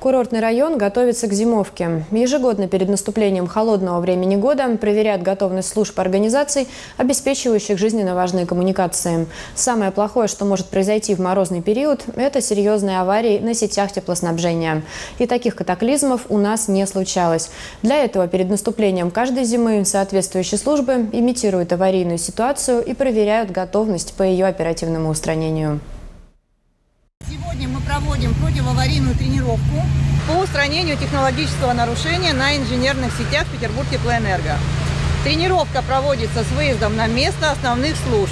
Курортный район готовится к зимовке. Ежегодно перед наступлением холодного времени года проверяют готовность служб организаций, обеспечивающих жизненно важные коммуникации. Самое плохое, что может произойти в морозный период – это серьезные аварии на сетях теплоснабжения. И таких катаклизмов у нас не случалось. Для этого перед наступлением каждой зимы соответствующие службы имитируют аварийную ситуацию и проверяют готовность по ее оперативному устранению. Сегодня мы проводим противоаварийную тренировку по устранению технологического нарушения на инженерных сетях Петербургтеплоэнерго. Тренировка проводится с выездом на место основных служб.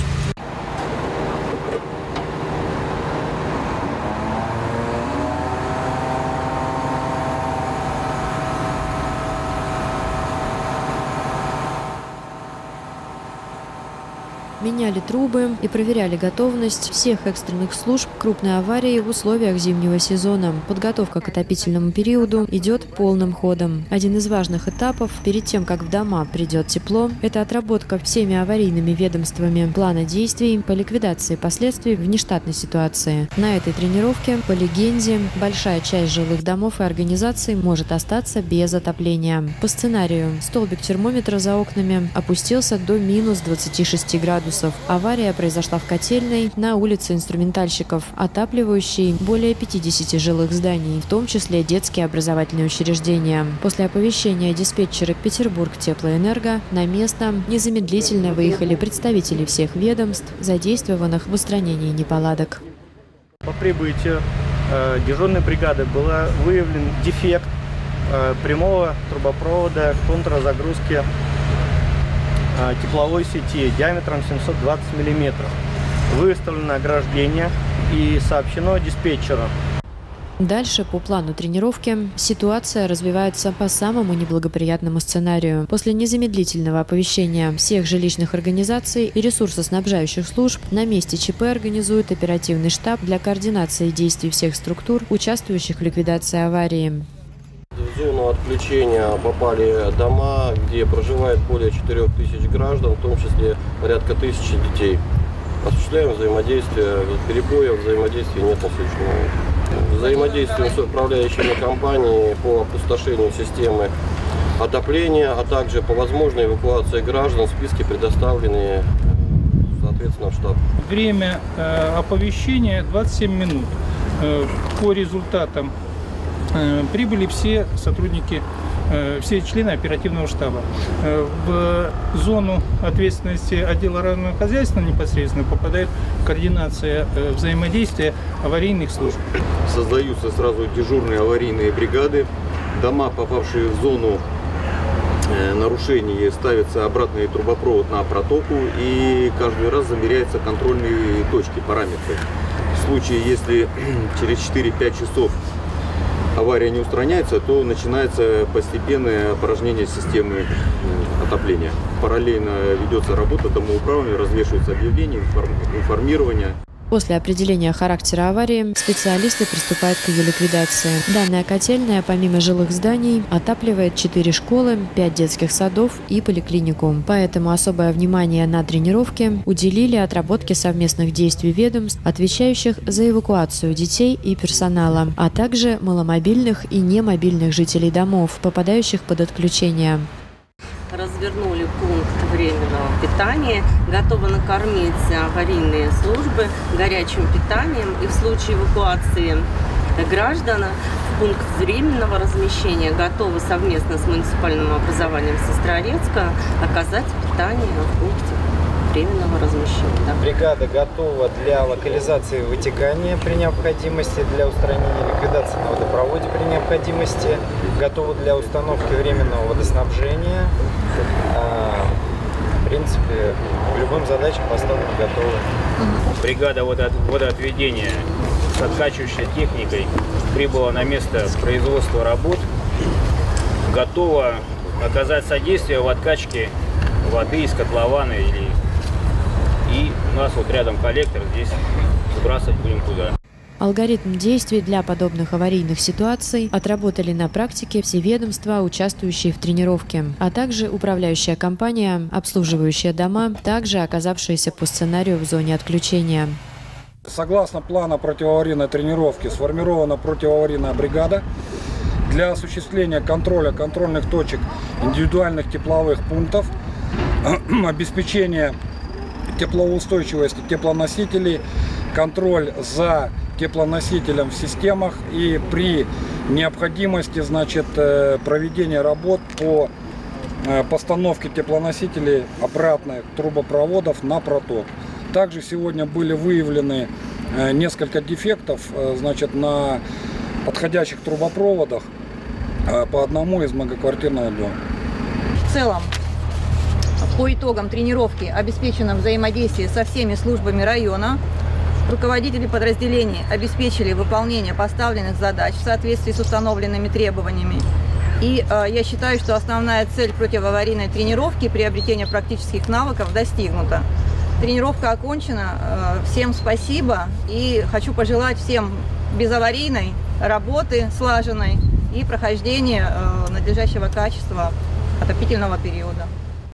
Меняли трубы и проверяли готовность всех экстренных служб крупной аварии в условиях зимнего сезона. Подготовка к отопительному периоду идет полным ходом. Один из важных этапов перед тем, как в дома придет тепло, это отработка всеми аварийными ведомствами плана действий по ликвидации последствий внештатной ситуации. На этой тренировке, по легенде, большая часть жилых домов и организаций может остаться без отопления. По сценарию, столбик термометра за окнами опустился до минус 26 градусов. Авария произошла в котельной на улице Инструментальщиков, отапливающей более 50 жилых зданий, в том числе детские образовательные учреждения. После оповещения диспетчера Петербургтеплоэнерго на место незамедлительно выехали представители всех ведомств, задействованных в устранении неполадок. По прибытию дежурной бригады был выявлен дефект прямого трубопровода контрразагрузки тепловой сети диаметром 720 мм. Выставлено ограждение и сообщено диспетчеру. Дальше, по плану тренировки, ситуация развивается по самому неблагоприятному сценарию. После незамедлительного оповещения всех жилищных организаций и ресурсоснабжающих служб на месте ЧП организует оперативный штаб для координации действий всех структур, участвующих в ликвидации аварии. В зону отключения попали дома, где проживает более 4000 граждан, в том числе порядка 1000 детей. Осуществляем взаимодействие, перебоев взаимодействия нет на следующий момент. Взаимодействуем с управляющими компаниями по опустошению системы отопления, а также по возможной эвакуации граждан. Списки предоставлены, соответственно, в штаб. Время оповещения 27 минут. По результатам прибыли все сотрудники, все члены оперативного штаба. В зону ответственности отдела районного хозяйства непосредственно попадает координация взаимодействия аварийных служб. Создаются сразу дежурные аварийные бригады. Дома, попавшие в зону нарушений, ставится обратный трубопровод на протоку и каждый раз замеряются контрольные точки, параметры. В случае, если через 4-5 часов авария не устраняется, то начинается постепенное опорожнение системы отопления. Параллельно ведется работа домоуправления, развешиваются объявления, информирование. После определения характера аварии специалисты приступают к ее ликвидации. Данная котельная, помимо жилых зданий, отапливает 4 школы, 5 детских садов и поликлинику. Поэтому особое внимание на тренировке уделили отработке совместных действий ведомств, отвечающих за эвакуацию детей и персонала, а также маломобильных и немобильных жителей домов, попадающих под отключение. Развернули пункт временного питания, готовы накормить аварийные службы горячим питанием и в случае эвакуации граждан в пункт временного размещения готовы совместно с муниципальным образованием Сестрорецка оказать питание в пункте временного размещения. Бригада готова для локализации вытекания при необходимости, для устранения ликвидации на водопроводе при необходимости, готова для установки временного водоснабжения. В принципе, к любым задачам поставлены готовы. Бригада водоотведения с откачивающей техникой прибыла на место производства работ, готова оказать содействие в откачке воды из котлована. И у нас вот рядом коллектор, здесь сбрасывать будем туда. Алгоритм действий для подобных аварийных ситуаций отработали на практике все ведомства, участвующие в тренировке, а также управляющая компания, обслуживающая дома, также оказавшиеся по сценарию в зоне отключения. Согласно плану противоаварийной тренировки сформирована противоаварийная бригада. для осуществления контроля контрольных точек индивидуальных тепловых пунктов, обеспечение теплоустойчивости теплоносителей, контроль за теплоносителем в системах и при необходимости, значит, проведения работ по постановке теплоносителей обратных трубопроводов на проток. Также сегодня были выявлены несколько дефектов, значит, на подходящих трубопроводах по одному из многоквартирного дома. В целом, по итогам тренировки обеспечено взаимодействие со всеми службами района. Руководители подразделений обеспечили выполнение поставленных задач в соответствии с установленными требованиями. И я считаю, что основная цель противоаварийной тренировки, приобретения практических навыков, достигнута. Тренировка окончена. Всем спасибо. И хочу пожелать всем безаварийной работы, слаженной и прохождения надлежащего качества отопительного периода.